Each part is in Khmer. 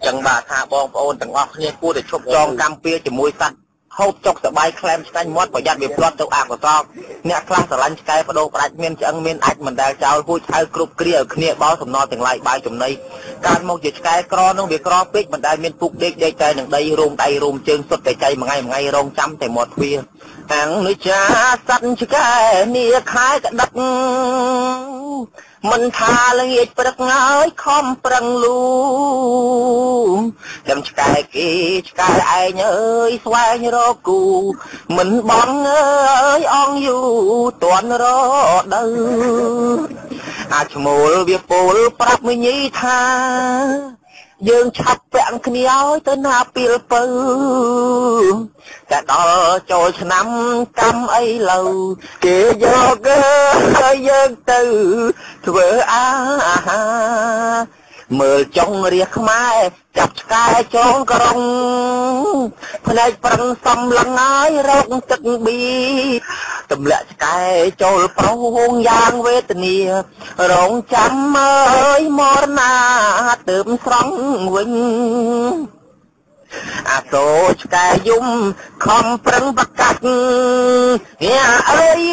ចឹងបាទថាបងប្អូនទាំងអស់គ្នាគួរតែឈប់ចងកម្មពៀជាមួយសត្វហូបចុកសបាយក្លែមឆ្កាញ់មាត់ប្រយ័ត្នវាផ្លត់ទៅអកុសលអ្នកខ្លះស្រឡាញ់ឆ្កែបដូរផ្ដាច់មានឆ្អឹងមានអាចមិនដែលចោលហួចហៅគ្រប់គ្រាឲ្យគ្នាបោសំណល់ទាំងឡាយបាយចំណីកើតមកជាឆ្កែក្រនឹងវាក្រពេកមិនដែលមានពុកដេកតែនឹងដីរោមដៃរោមជើងសុទ្ធតែចៃមួយថ្ងៃរងចាំតែមាត់ទ្វារអង្គនិចាសត្វឆ្កែនីខែក្តឹកមិនថាល្ងាចព្រឹកហើយខំប្រឹងលូចាំឆ្កែគេឆ្កែឯងអើយស្វែងរកគូមិនបងអើយអងយូតន់រដូវអាចឈ្មោលវាពលប្រាប់មិញថាយើងឆាប់ពាក់គ្នាឲ្យទៅណាពីលពៅតែដល់ចូលឆ្នាំកម្មអីឡូវគេយកឲ្យយើងទៅធ្វើអាហារមើលចុងរាជខ្មែរចាប់ឆ្កែចងក្រុងផ្នែកប្រឹងសំឡឹងហើយរកទឹកប៊ីទម្លាក់ឆ្កែចូលប្រហងយ៉ាងវេទនារងចាំអើយមរណាទើបស្រង់វិញអាសូរឆ្កែយំខំប្រឹងប្រកាច់អើយ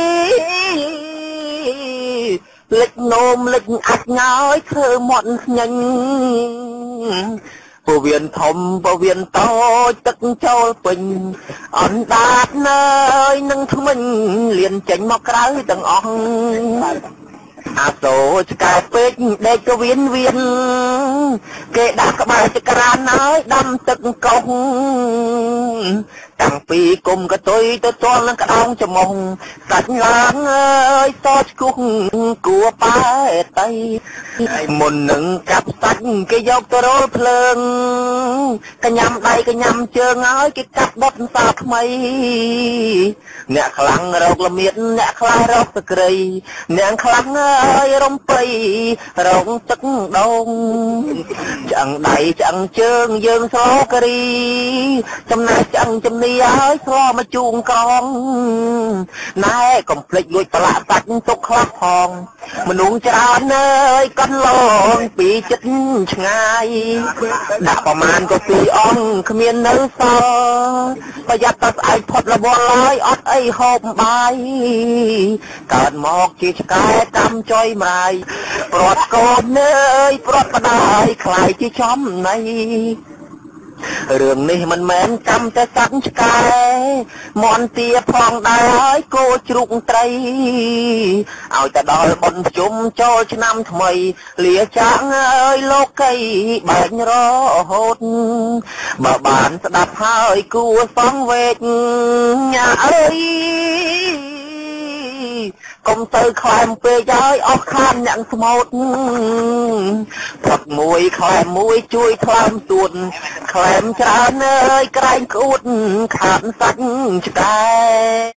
លិចនោមលិចអាចញ៉យធ្វើមាត់ញញពវៀនធំពវៀនតូចទឹកចូលពេញអណ្ដាតណើយនឹងថ្មិញលៀនចេញមកក្រៅទាំងអស់អាសូរឆ្កែពេកដេកក៏វៀនគេដាក់ក្បាលចក្រានហើយដាំទឹកកោសតាំងពីគុំកតុយទៅទាល់នឹងក្តោងច្រមុះសាច់ឡើងអើយសឆ្គុះគួប៉ែតៃមុននឹងកាប់សាច់គេយកទៅរលភ្លើងកញ្ញាំដៃកញ្ញាំជើងហើយគេកាប់ដុតសាថ្មីអ្នកខ្លាំងរកល្មៀតអ្នកខ្លះរកសក្រីអ្នកខ្លាំងអើយរំពៃរងទឹកដងឆ្អឹងដៃឆ្អឹងជើងយើងស្រករីចំណែកឆ្អឹងជំនីហើយស្លមកជូងក្រងណែកុំភ្លេចលួចប្រឡាក់សាច់ទុកខ្លះផងមនុស្សច្រើនអើយកន្លងពីចិត្តឆ្ងាយដាក់ប្រមាណក៏ពីអង្គគ្មាននៅសល់ប្រយ័ត្នតែស្អែកផុតរវល់ហើយអត់អីហូបបាយកើតមកជាឆ្កែកម្មចុយម្រាយព្រាត់កូនអើយព្រាត់បដាយខ្លាយជាចំណៃរឿងនេះមិនមែនកម្មតែសត្វឆ្កែមន់ទាផងដែរហើយគោជ្រូកត្រីឲ្យតែដល់បុណ្យជុំចូលឆ្នាំថ្មីលាចាងអើយលោកីបែករហូតបើបានស្ដាប់ហើយគួរសងវេកញ៉ាអើយកុំទៅខ្លែមពេកហើយអស់ខានអ្នកស្មោតផឹកមួយខ្លែមមួយជួយថ្លើមសួនខ្លែមច្រើនអើយក្រែងក្អួតខានសាច់ឆ្កែ